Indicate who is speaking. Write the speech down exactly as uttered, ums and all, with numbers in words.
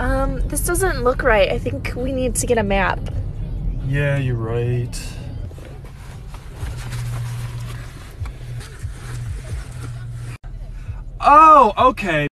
Speaker 1: Um, this doesn't look right. I think we need to get a map.
Speaker 2: Yeah, you're right. Oh, okay.